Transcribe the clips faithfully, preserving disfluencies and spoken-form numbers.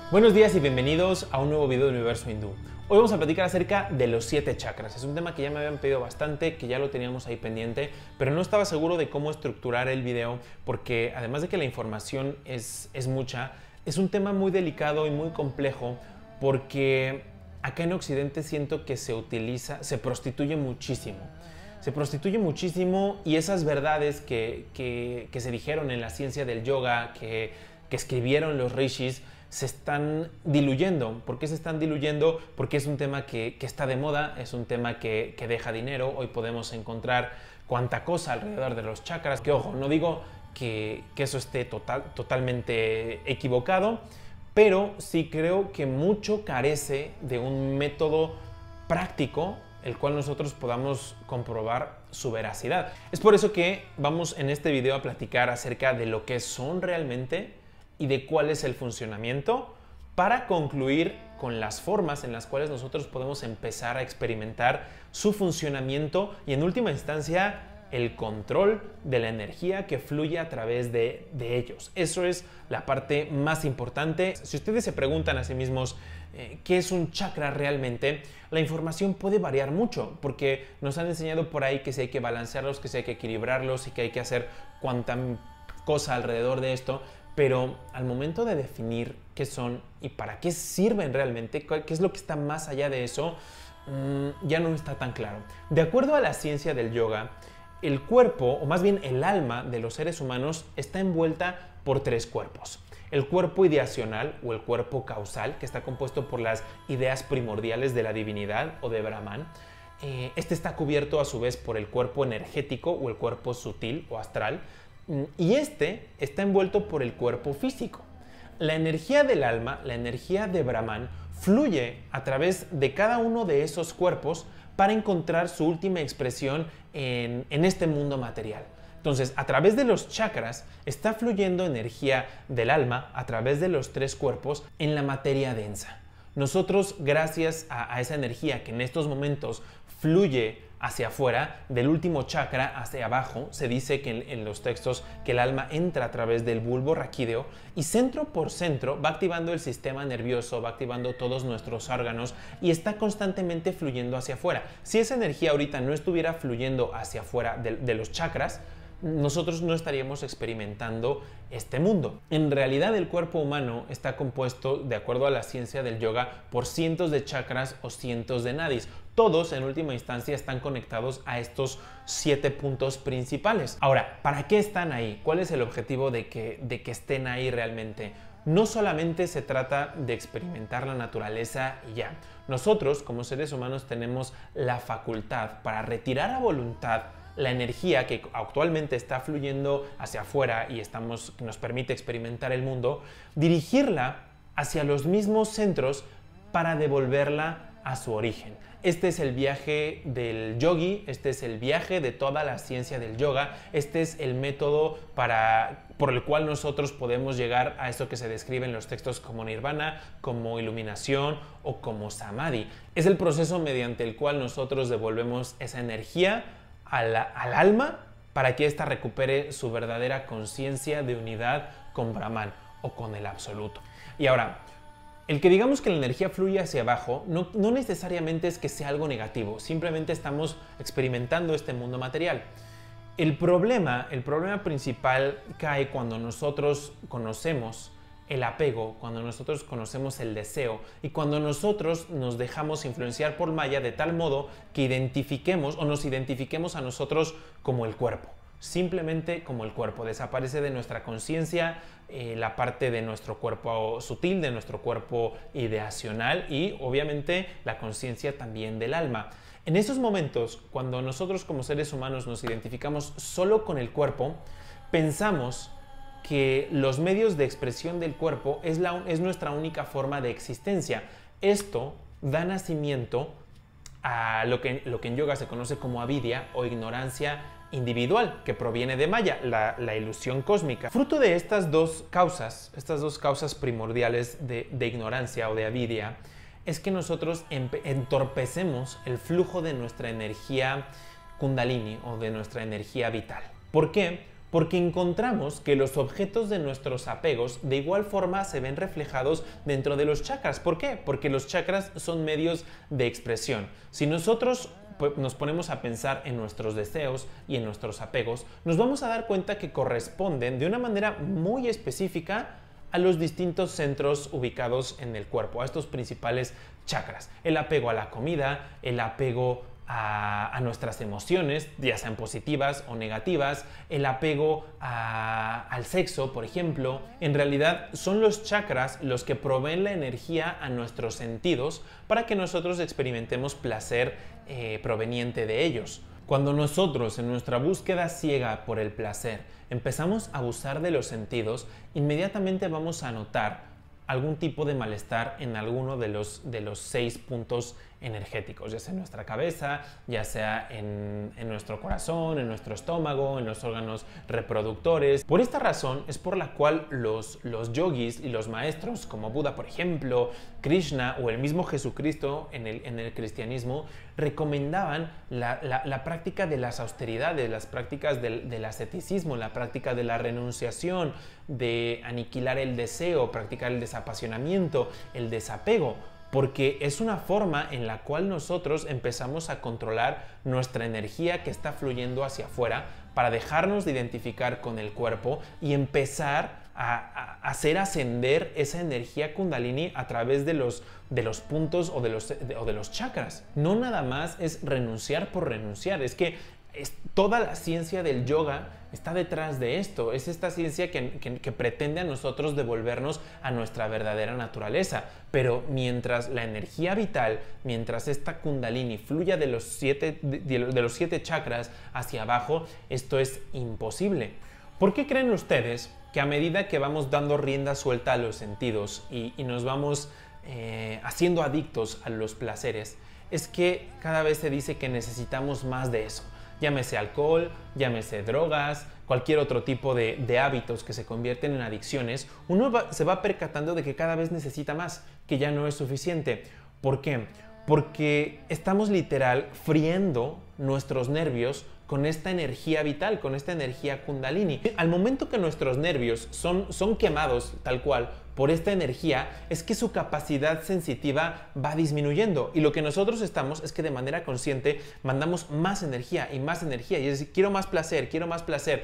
Buenos días y bienvenidos a un nuevo video del Universo Hindú. Hoy vamos a platicar acerca de los siete chakras. Es un tema que ya me habían pedido bastante, que ya lo teníamos ahí pendiente, pero no estaba seguro de cómo estructurar el video porque además de que la información es, es mucha, es un tema muy delicado y muy complejo porque acá en Occidente siento que se utiliza, se prostituye muchísimo. Se prostituye muchísimo y esas verdades que, que, que se dijeron en la ciencia del yoga, que, que escribieron los rishis, se están diluyendo. ¿Por qué se están diluyendo? Porque es un tema que, que está de moda, es un tema que, que deja dinero. Hoy podemos encontrar cuanta cosa alrededor de los chakras, que ojo, no digo que, que eso esté total, totalmente equivocado, pero sí creo que mucho carece de un método práctico el cual nosotros podamos comprobar su veracidad. Es por eso que vamos en este video a platicar acerca de lo que son realmente y de cuál es el funcionamiento para concluir con las formas en las cuales nosotros podemos empezar a experimentar su funcionamiento y en última instancia el control de la energía que fluye a través de, de ellos. Eso es la parte más importante. Si ustedes se preguntan a sí mismos eh, ¿qué es un chakra realmente? La información puede variar mucho porque nos han enseñado por ahí que si hay que balancearlos, que si hay que equilibrarlos y que hay que hacer cuanta cosa alrededor de esto. Pero al momento de definir qué son y para qué sirven realmente, qué es lo que está más allá de eso, mmm, ya no está tan claro. De acuerdo a la ciencia del yoga, el cuerpo, o más bien el alma de los seres humanos, está envuelta por tres cuerpos. El cuerpo ideacional o el cuerpo causal, que está compuesto por las ideas primordiales de la divinidad o de Brahman. Eh, este está cubierto a su vez por el cuerpo energético o el cuerpo sutil o astral. Y este está envuelto por el cuerpo físico. La energía del alma, la energía de Brahman, fluye a través de cada uno de esos cuerpos para encontrar su última expresión en, en este mundo material. Entonces, a través de los chakras está fluyendo energía del alma a través de los tres cuerpos en la materia densa. Nosotros, gracias a, a esa energía que en estos momentos fluye hacia afuera, del último chakra hacia abajo, se dice que en, en los textos que el alma entra a través del bulbo raquídeo y centro por centro va activando el sistema nervioso, va activando todos nuestros órganos y está constantemente fluyendo hacia afuera. Si esa energía ahorita no estuviera fluyendo hacia afuera de, de los chakras, nosotros no estaríamos experimentando este mundo. En realidad el cuerpo humano está compuesto, de acuerdo a la ciencia del yoga, por cientos de chakras o cientos de nadis. Todos en última instancia están conectados a estos siete puntos principales. Ahora, ¿para qué están ahí? ¿Cuál es el objetivo de que, de que estén ahí realmente? No solamente se trata de experimentar la naturaleza y ya. Nosotros como seres humanos tenemos la facultad para retirar a voluntad la energía que actualmente está fluyendo hacia afuera y estamos, que nos permite experimentar el mundo, dirigirla hacia los mismos centros para devolverla a su origen. Este es el viaje del yogi, este es el viaje de toda la ciencia del yoga, este es el método para, por el cual nosotros podemos llegar a esto que se describe en los textos como nirvana, como iluminación o como samadhi. Es el proceso mediante el cual nosotros devolvemos esa energía Al, al alma para que ésta recupere su verdadera conciencia de unidad con Brahman o con el absoluto. Y ahora, el que digamos que la energía fluye hacia abajo no, no necesariamente es que sea algo negativo, simplemente estamos experimentando este mundo material. El problema, el problema principal cae cuando nosotros conocemos el apego, cuando nosotros conocemos el deseo y cuando nosotros nos dejamos influenciar por Maya de tal modo que identifiquemos o nos identifiquemos a nosotros como el cuerpo, simplemente como el cuerpo. Desaparece de nuestra conciencia eh, la parte de nuestro cuerpo sutil, de nuestro cuerpo ideacional y obviamente la conciencia también del alma. En esos momentos, cuando nosotros como seres humanos nos identificamos solo con el cuerpo, pensamos que los medios de expresión del cuerpo es, la, es nuestra única forma de existencia. Esto da nacimiento a lo que, lo que en yoga se conoce como avidya o ignorancia individual, que proviene de Maya, la, la ilusión cósmica. Fruto de estas dos causas, estas dos causas primordiales de, de ignorancia o de avidya, es que nosotros entorpecemos el flujo de nuestra energía kundalini o de nuestra energía vital. ¿Por qué? Porque encontramos que los objetos de nuestros apegos de igual forma se ven reflejados dentro de los chakras. ¿Por qué? Porque los chakras son medios de expresión. Si nosotros nos ponemos a pensar en nuestros deseos y en nuestros apegos, nos vamos a dar cuenta que corresponden de una manera muy específica a los distintos centros ubicados en el cuerpo, a estos principales chakras. El apego a la comida, el apego A, a nuestras emociones, ya sean positivas o negativas, el apego a, al sexo, por ejemplo. En realidad son los chakras los que proveen la energía a nuestros sentidos para que nosotros experimentemos placer eh, proveniente de ellos. Cuando nosotros, en nuestra búsqueda ciega por el placer, empezamos a abusar de los sentidos, inmediatamente vamos a notar algún tipo de malestar en alguno de los, de los seis puntos energéticos, ya sea en nuestra cabeza, ya sea en, en nuestro corazón, en nuestro estómago, en los órganos reproductores. Por esta razón es por la cual los, los yogis y los maestros como Buda, por ejemplo, Krishna o el mismo Jesucristo en el, en el cristianismo recomendaban la, la, la práctica de las austeridades, las prácticas del, del asceticismo, la práctica de la renunciación, de aniquilar el deseo, practicar el desapasionamiento, el desapego, porque es una forma en la cual nosotros empezamos a controlar nuestra energía que está fluyendo hacia afuera para dejarnos de identificar con el cuerpo y empezar a, a hacer ascender esa energía kundalini a través de los, de los puntos o de los, de, o de los chakras. No nada más es renunciar por renunciar, es que es, toda la ciencia del yoga está detrás de esto. Es esta ciencia que, que, que pretende a nosotros devolvernos a nuestra verdadera naturaleza. Pero mientras la energía vital, mientras esta kundalini fluya de los siete, de, de los siete chakras hacia abajo, esto es imposible. ¿Por qué creen ustedes que a medida que vamos dando rienda suelta a los sentidos y, y nos vamos eh, haciendo adictos a los placeres, es que cada vez se dice que necesitamos más de eso? Llámese alcohol, llámese drogas, cualquier otro tipo de, de hábitos que se convierten en adicciones, uno va, se va percatando de que cada vez necesita más, que ya no es suficiente. ¿Por qué? Porque estamos literal friendo nuestros nervios con esta energía vital, con esta energía kundalini. Al momento que nuestros nervios son, son quemados tal cual por esta energía, es que su capacidad sensitiva va disminuyendo. Y lo que nosotros estamos es que de manera consciente mandamos más energía y más energía. Y es decir, quiero más placer, quiero más placer.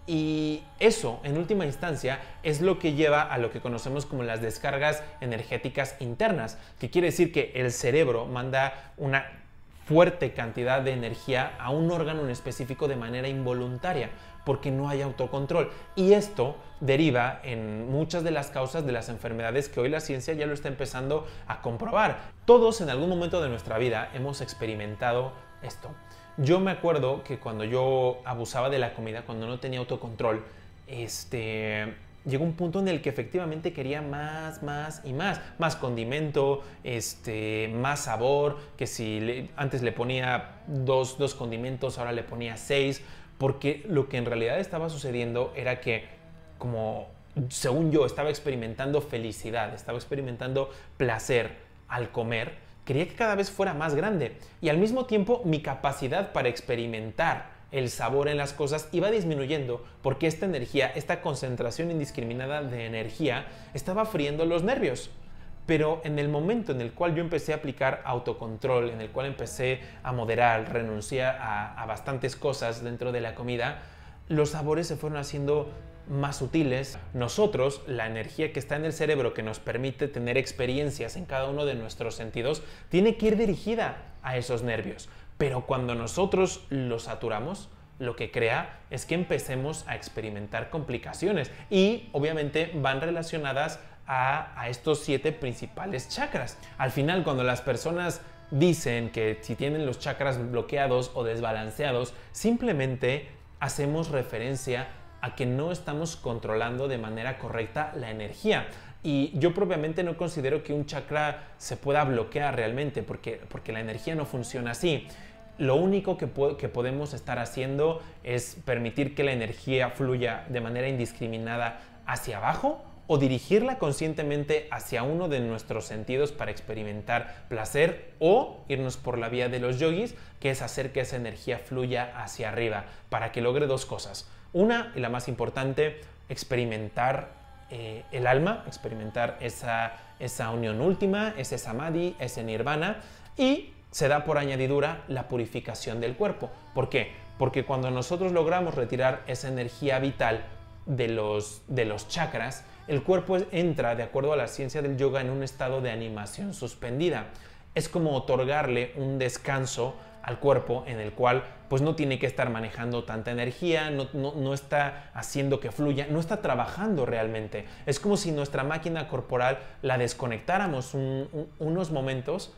Y eso, en última instancia, es lo que lleva a lo que conocemos como las descargas energéticas internas, que quiere decir que el cerebro manda una fuerte cantidad de energía a un órgano en específico de manera involuntaria, porque no hay autocontrol. Y esto deriva en muchas de las causas de las enfermedades que hoy la ciencia ya lo está empezando a comprobar. Todos en algún momento de nuestra vida hemos experimentado esto. Yo me acuerdo que cuando yo abusaba de la comida, cuando no tenía autocontrol, este... llegó un punto en el que efectivamente quería más, más y más. Más condimento, este, más sabor, que si le, antes le ponía dos, dos condimentos, ahora le ponía seis, porque lo que en realidad estaba sucediendo era que, como según yo estaba experimentando felicidad, estaba experimentando placer al comer, quería que cada vez fuera más grande. Y al mismo tiempo mi capacidad para experimentar el sabor en las cosas iba disminuyendo porque esta energía, esta concentración indiscriminada de energía estaba friendo los nervios. Pero en el momento en el cual yo empecé a aplicar autocontrol, en el cual empecé a moderar, renunciar a, a bastantes cosas dentro de la comida, los sabores se fueron haciendo más sutiles. Nosotros, la energía que está en el cerebro que nos permite tener experiencias en cada uno de nuestros sentidos, tiene que ir dirigida a esos nervios. Pero cuando nosotros lo saturamos, lo que crea es que empecemos a experimentar complicaciones y obviamente van relacionadas a, a estos siete principales chakras. Al final, cuando las personas dicen que si tienen los chakras bloqueados o desbalanceados, simplemente hacemos referencia a que no estamos controlando de manera correcta la energía. Y yo propiamente no considero que un chakra se pueda bloquear realmente, porque, porque la energía no funciona así. Lo único que, po que podemos estar haciendo es permitir que la energía fluya de manera indiscriminada hacia abajo o dirigirla conscientemente hacia uno de nuestros sentidos para experimentar placer, o irnos por la vía de los yogis, que es hacer que esa energía fluya hacia arriba para que logre dos cosas. Una, y la más importante, experimentar eh, el alma, experimentar esa, esa unión última, ese samadhi, ese nirvana, y se da por añadidura la purificación del cuerpo. ¿Por qué? Porque cuando nosotros logramos retirar esa energía vital de los, de los chakras, el cuerpo entra, de acuerdo a la ciencia del yoga, en un estado de animación suspendida. Es como otorgarle un descanso al cuerpo en el cual pues no tiene que estar manejando tanta energía, no, no, no está haciendo que fluya, no está trabajando realmente. Es como si nuestra máquina corporal la desconectáramos un, un, unos momentos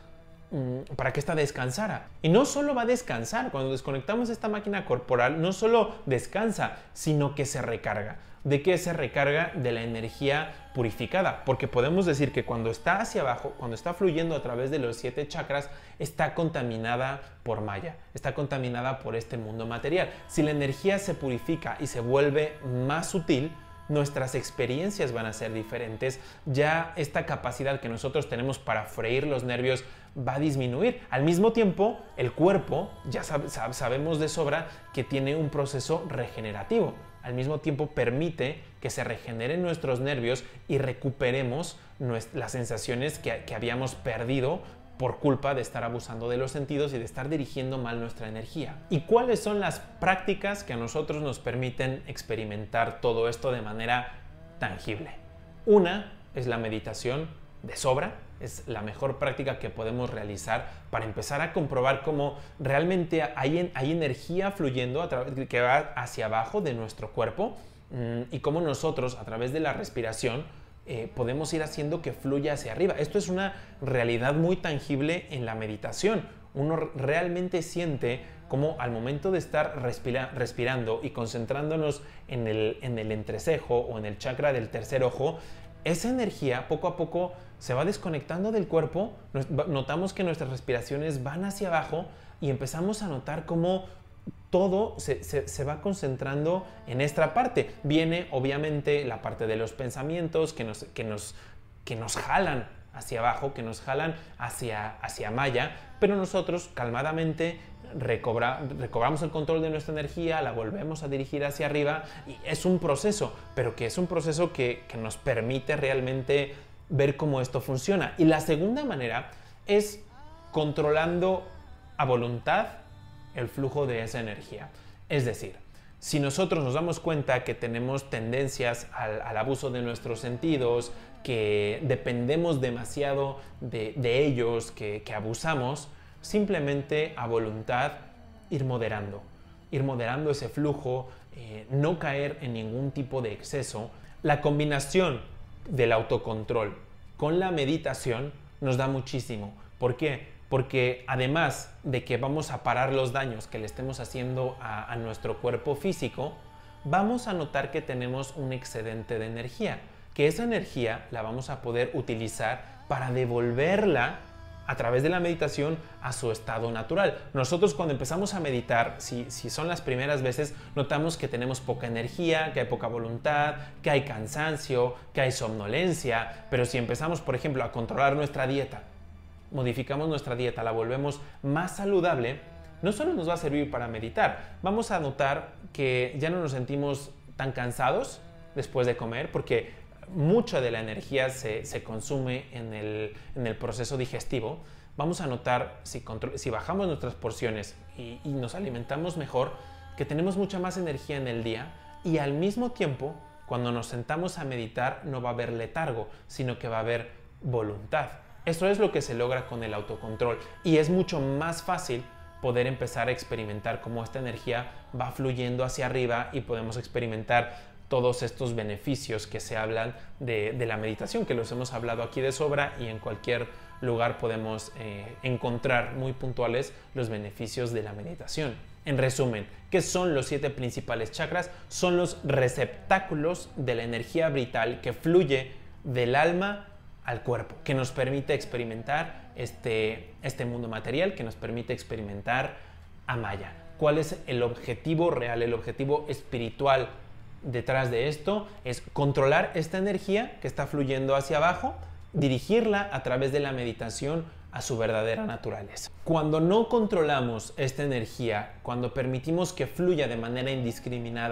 para que ésta descansara. Y no solo va a descansar, cuando desconectamos esta máquina corporal, no solo descansa, sino que se recarga. ¿De qué se recarga? De la energía purificada, porque podemos decir que cuando está hacia abajo, cuando está fluyendo a través de los siete chakras, está contaminada por Maya, está contaminada por este mundo material. Si la energía se purifica y se vuelve más sutil, nuestras experiencias van a ser diferentes. Ya esta capacidad que nosotros tenemos para freír los nervios va a disminuir. Al mismo tiempo, el cuerpo, ya sab sab sabemos de sobra que tiene un proceso regenerativo. Al mismo tiempo permite que se regeneren nuestros nervios y recuperemos las sensaciones que, que habíamos perdido por culpa de estar abusando de los sentidos y de estar dirigiendo mal nuestra energía. ¿Y cuáles son las prácticas que a nosotros nos permiten experimentar todo esto de manera tangible? Una es la meditación de sobra. Es la mejor práctica que podemos realizar para empezar a comprobar cómo realmente hay, hay energía fluyendo a través, que va hacia abajo de nuestro cuerpo mmm, y cómo nosotros a través de la respiración eh, podemos ir haciendo que fluya hacia arriba. Esto es una realidad muy tangible en la meditación. Uno realmente siente cómo al momento de estar respira, respirando y concentrándonos en el, en el entrecejo o en el chakra del tercer ojo, esa energía poco a poco se va desconectando del cuerpo, notamos que nuestras respiraciones van hacia abajo y empezamos a notar cómo todo se, se, se va concentrando en esta parte. Viene obviamente la parte de los pensamientos que nos, que nos, que nos jalan hacia abajo, que nos jalan hacia, hacia Maya, pero nosotros calmadamente recobra, recobramos el control de nuestra energía, la volvemos a dirigir hacia arriba y es un proceso, pero que es un proceso que, que nos permite realmente ver cómo esto funciona. Y la segunda manera es controlando a voluntad el flujo de esa energía. Es decir, si nosotros nos damos cuenta que tenemos tendencias al, al abuso de nuestros sentidos, que dependemos demasiado de, de ellos, que, que abusamos, simplemente a voluntad ir moderando, ir moderando ese flujo, eh, no caer en ningún tipo de exceso. La combinación del autocontrol con la meditación nos da muchísimo. ¿Por qué? Porque además de que vamos a parar los daños que le estemos haciendo a, a nuestro cuerpo físico, vamos a notar que tenemos un excedente de energía, que esa energía la vamos a poder utilizar para devolverla a través de la meditación a su estado natural. Nosotros cuando empezamos a meditar, si, si son las primeras veces, notamos que tenemos poca energía, que hay poca voluntad, que hay cansancio, que hay somnolencia, pero si empezamos, por ejemplo, a controlar nuestra dieta, modificamos nuestra dieta, la volvemos más saludable, no solo nos va a servir para meditar, vamos a notar que ya no nos sentimos tan cansados después de comer, porque mucha de la energía se, se consume en el, en el proceso digestivo. Vamos a notar, si, control, si bajamos nuestras porciones y, y nos alimentamos mejor, que tenemos mucha más energía en el día y al mismo tiempo, cuando nos sentamos a meditar, no va a haber letargo, sino que va a haber voluntad. Eso es lo que se logra con el autocontrol y es mucho más fácil poder empezar a experimentar cómo esta energía va fluyendo hacia arriba y podemos experimentar todos estos beneficios que se hablan de, de la meditación, que los hemos hablado aquí de sobra y en cualquier lugar podemos eh, encontrar muy puntuales los beneficios de la meditación. En resumen, ¿qué son los siete principales chakras? Son los receptáculos de la energía vital que fluye del alma al cuerpo, que nos permite experimentar este, este mundo material, que nos permite experimentar a Maya. ¿Cuál es el objetivo real, el objetivo espiritual detrás de esto? Es controlar esta energía que está fluyendo hacia abajo, dirigirla a través de la meditación a su verdadera naturaleza. Cuando no controlamos esta energía, cuando permitimos que fluya de manera indiscriminada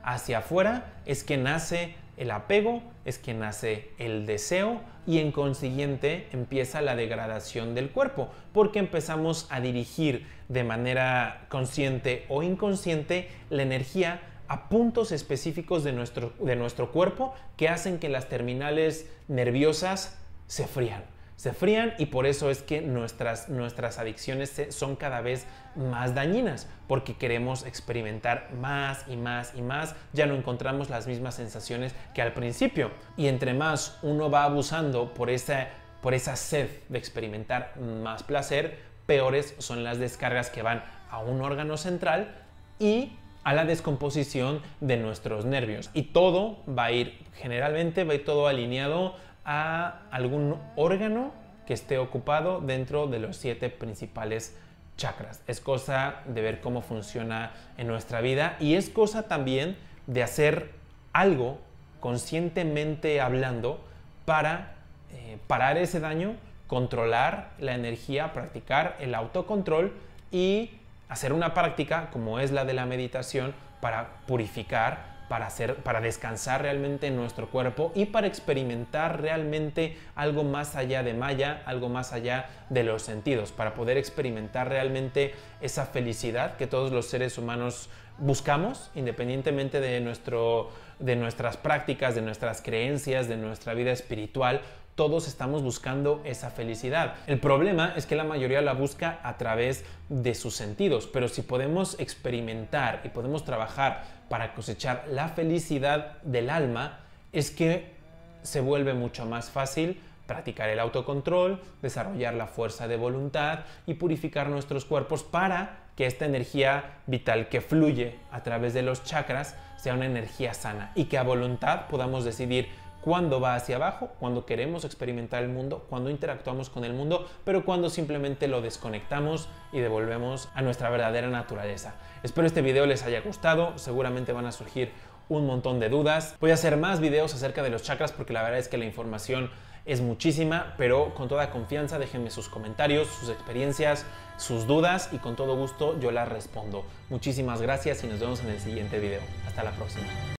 hacia afuera es que nace el apego, es que nace el deseo y en consiguiente empieza la degradación del cuerpo, porque empezamos a dirigir de manera consciente o inconsciente la energía a puntos específicos de nuestro, de nuestro cuerpo que hacen que las terminales nerviosas se frían. Se frían y por eso es que nuestras, nuestras adicciones son cada vez más dañinas, porque queremos experimentar más y más y más, ya no encontramos las mismas sensaciones que al principio. Y entre más uno va abusando por esa, por esa sed de experimentar más placer, peores son las descargas que van a un órgano central y a la descomposición de nuestros nervios. Y todo va a ir, generalmente va a ir todo alineado a algún órgano que esté ocupado dentro de los siete principales chakras. Es cosa de ver cómo funciona en nuestra vida y es cosa también de hacer algo conscientemente hablando para eh, parar ese daño, controlar la energía, practicar el autocontrol y hacer una práctica como es la de la meditación para purificar, Para, hacer, para descansar realmente en nuestro cuerpo y para experimentar realmente algo más allá de Maya, algo más allá de los sentidos, para poder experimentar realmente esa felicidad que todos los seres humanos buscamos, independientemente de, nuestro, de nuestras prácticas, de nuestras creencias, de nuestra vida espiritual. Todos estamos buscando esa felicidad. El problema es que la mayoría la busca a través de sus sentidos, pero si podemos experimentar y podemos trabajar para cosechar la felicidad del alma, es que se vuelve mucho más fácil practicar el autocontrol, desarrollar la fuerza de voluntad y purificar nuestros cuerpos para que esta energía vital que fluye a través de los chakras sea una energía sana y que a voluntad podamos decidir cuándo va hacia abajo, cuando queremos experimentar el mundo, cuando interactuamos con el mundo, pero cuando simplemente lo desconectamos y devolvemos a nuestra verdadera naturaleza. Espero este video les haya gustado, seguramente van a surgir un montón de dudas. Voy a hacer más videos acerca de los chakras porque la verdad es que la información es muchísima, pero con toda confianza déjenme sus comentarios, sus experiencias, sus dudas y con todo gusto yo las respondo. Muchísimas gracias y nos vemos en el siguiente video. Hasta la próxima.